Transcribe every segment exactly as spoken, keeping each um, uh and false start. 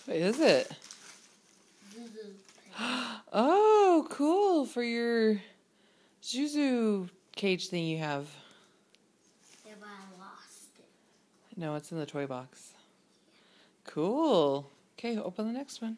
What is it? Zuzu. Oh, cool. For your Zuzu cage thing you have. Yeah, but I lost it. No, it's in the toy box. Cool. Okay, open the next one.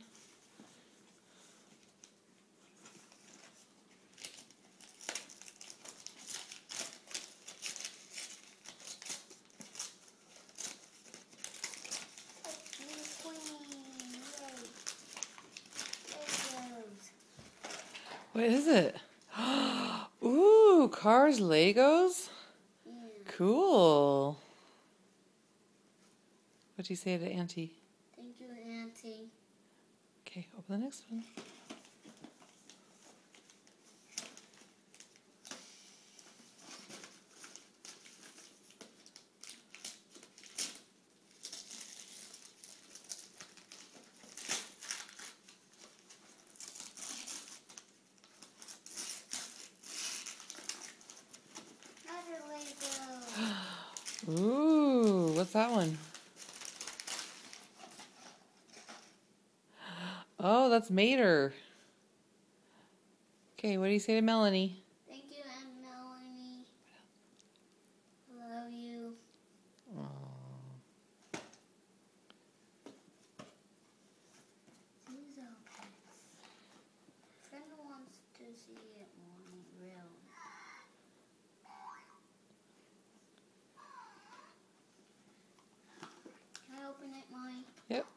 What is it? Ooh, Cars Legos? Yeah. Cool. What do you say to Auntie? Thank you, Auntie. Okay, open the next one. Ooh, what's that one? Oh, that's Mater. Okay, what do you say to Melanie? Thank you, Aunt Melanie. Love you. Aww. These are pets. Friend wants to see it more real. Can I open it, Mommy? Yep.